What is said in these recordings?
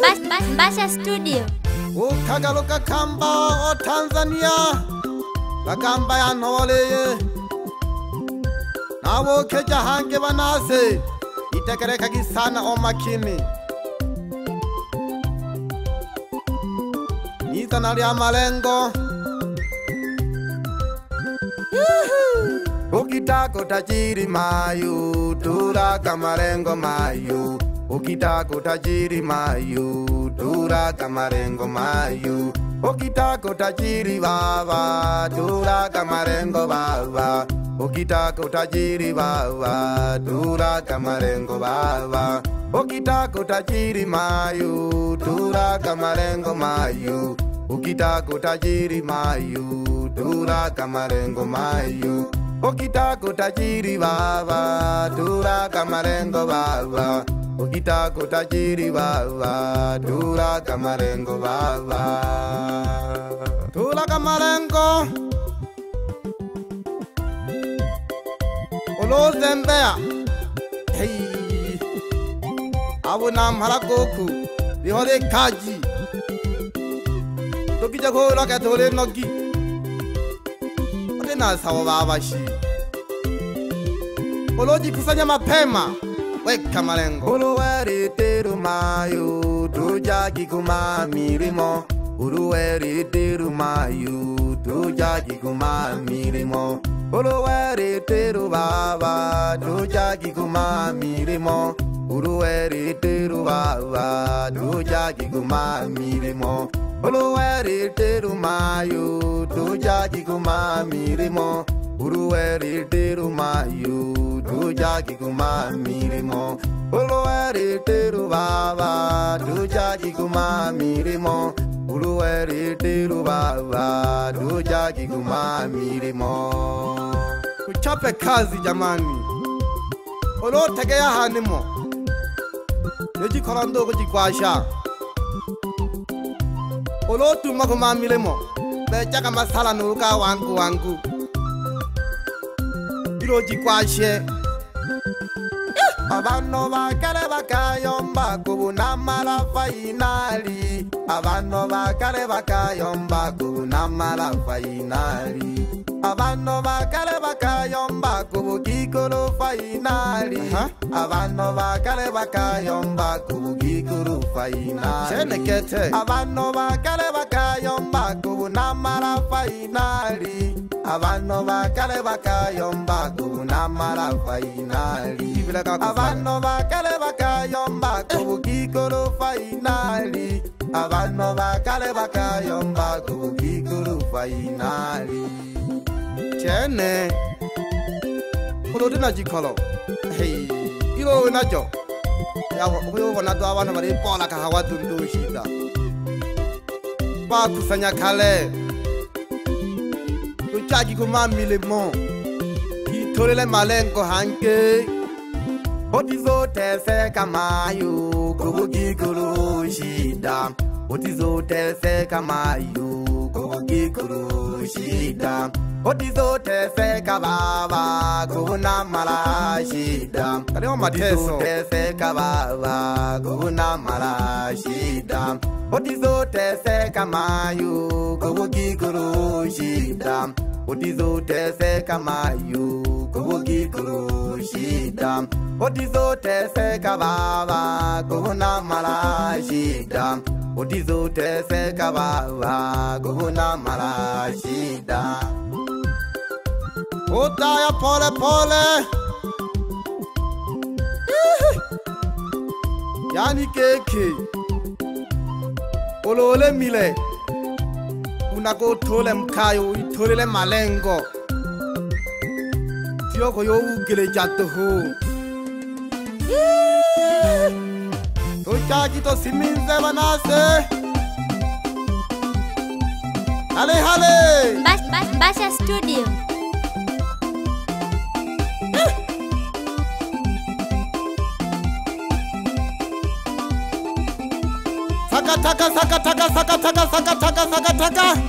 Mbasha Studio. Ukagaruka kamba o Tanzania bagamba ya noleye nabo keja hange banase itegereka gisana o makini nizana lya malengo ukitako tajiri mayu turaga malengo mayu ukitako tajiri mayu turaga malengo mayu ukitako tajiri baba turaga malengo baba ukitako tajiri baba turaga malengo baba ukitako tajiri mayu turaga malengo mayu ukitako tajiri mayu turaga malengo mayu ukitako tajiri baba turaga malengo baba ukitako tajiri baba turaga malengo baba turaga malengo olozembea hey abona mharagoku bihore kaji tokija khola ka thole nogi ode na sawa baba shi oloji kusanya mapema weka malengo uruweri tiru mayu tujagi kuma mirimo uruweri tiru mayu tujagi kuma mirimo uruweri tiru baba tujagi kuma mirimo uruweri tiru baba tujagi kuma mirimo uruweri tiru mayu tujagi kuma mirimo uruweri tiru mayu tujagi kuma mirimo uruweri tiru baba tujagi kuma mirimo uruweri tiru baba tujagi kuma mirimo kuchape kazi jamani olotegea hanimo yoji korando kujikwasha olotuma kuma mirimo bejaga masala nuruka wangu iroji kwashe abano bakare bakayomba kubunamara fainali abano bakare bakayomba kubunamara fainali abano bakare bakayomba kubugikuru fainali abano bakare bakayomba kubugikuru fainali chenekete abano bakare bakayomba kubunamara fainali abano bakare bakayomba kubunamara fainali abano bakare bakayomba kubugikuru fainali abano bakare bakayomba kubugikuru fainali chene ulodi na jikolo hey ilo najo ya huyo wanatu abana bari pola ka hawa tundu shida ba kusanya kale tuchagi kuma milimo kitolele malengo hanke otizo tese kamayu kubugikuru shida otizo tese kamayu kubugikuru shida otizo tese kababa kuna mala shida kaleo mateso tese kababa kuna mala shida otizo tese kamayu kubugikuru shida otizo tese kamayu kubugikuru shida otizo tese kababa kuna mala shida otizo tese kababa kuna mala shida Otaya pole pole yani keke olole mile unako tole mkayo itolele malengo tio ko yo ugele jatto ho tochagi to siminze banase hale Mbasha Studio. Saka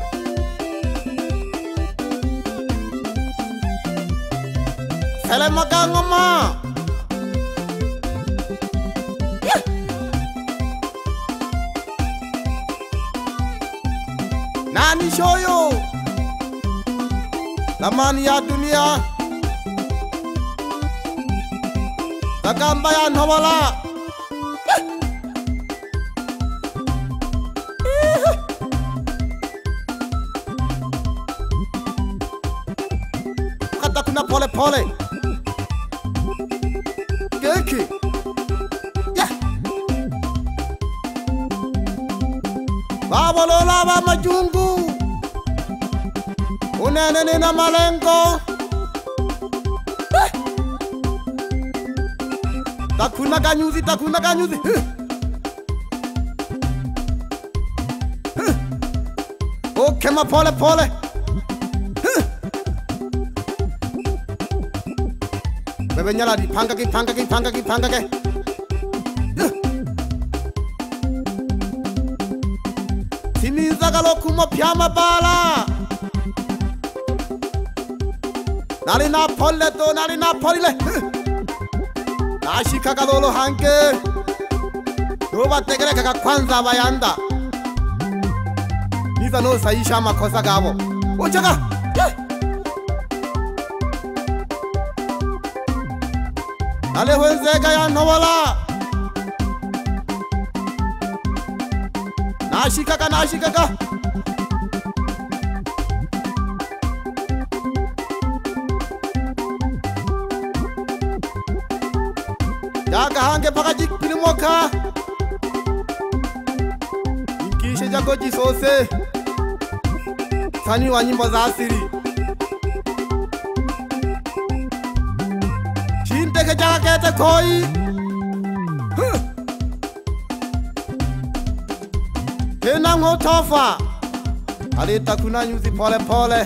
Selema ngoma Lamani shoyo, lamani ya dunia, takamba ya Nhobola. Kata kuna pole pole, keki. Baba Lola ba majungu, unene na malengo. Takuna kanyuzi. Okay, ma pole pole. Bebe nyala di panga ke. Siniza kalokumo pyama bala. Nali na polile. Nashika kalolo hanke. Roba tegere kaka kwanza bayanda. Niza no saisha makosa gabo. Ochaka. Nale wenzeka ya Nhobola. Nashikaka. Jaga hange pakajik pilimoka. Inkishe jago jisose. Sani wa nyimbo za asili. Shinteke jaga kete koi. Tena ngotofa. Alita kuna nyuzi pole pole.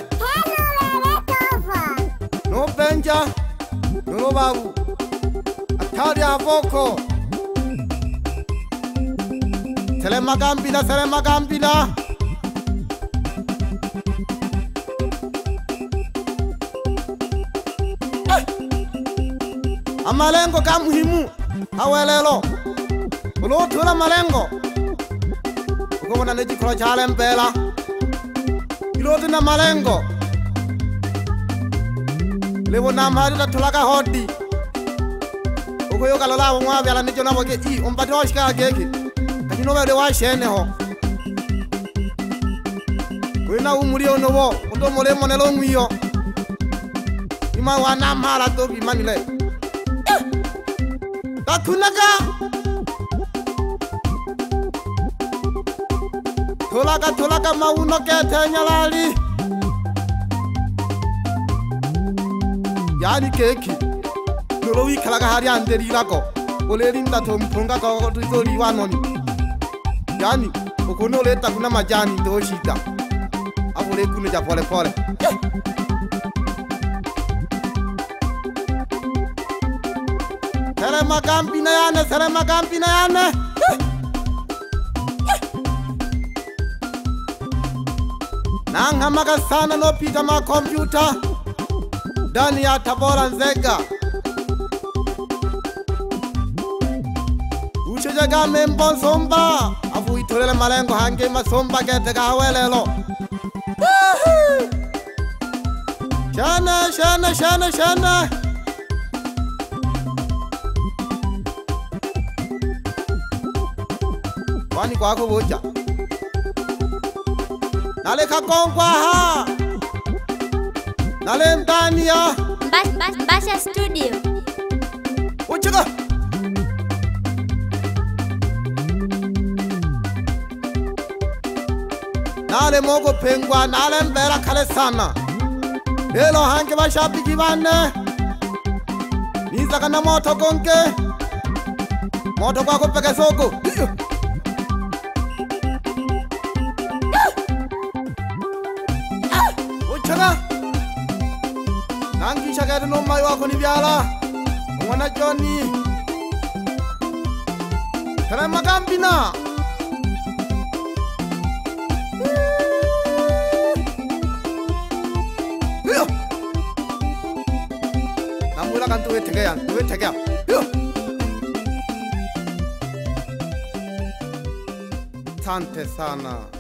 No benja. No babu. Atari avoko. Selema gambina. Amalengo ka muhimu. Hawelelo. Ulo tula malengo. Ukona neji kolo chale mpela. Iloti na malengo. Levo na mahali tulaka hodi. Uko yoka lola mwa byala nicho na boge I ompati washika keke. Kino bale washene ho. Wena umuri onobo ondo molemo nelo ngwiyo. Ima wana mara to bimanile. Takunaka. Tolaka mauno kete nyalali. Yani keki. Nolo kalaga hari anderi lako. Olerinda to mpunga ko tuzoli wanoni. Yani ukono leta kuna majani ndo shida. Abule kuno ja pole pole. Selema gambina yane. Nangamaga sana no pita ma computer. Ndani ya Tabora Nzega. Uchejaga membo somba. Afu itolele malengo hange masomba kete kawelelo. Shana. Kwani kwako boja. Nale kakongwa ha. Nale ndani ya Mbasha Studio. Uchika. Nale mogo pengwa nale mbera kale sana. Lelo hange bashabiki bane. Niza kana moto konke. Moto kwako peke soko. Uchika. Nangi shagari no mai wako ni byala. Mwana Johnny. Selema gambina. Namula kan tuwe tegea. Asante sana.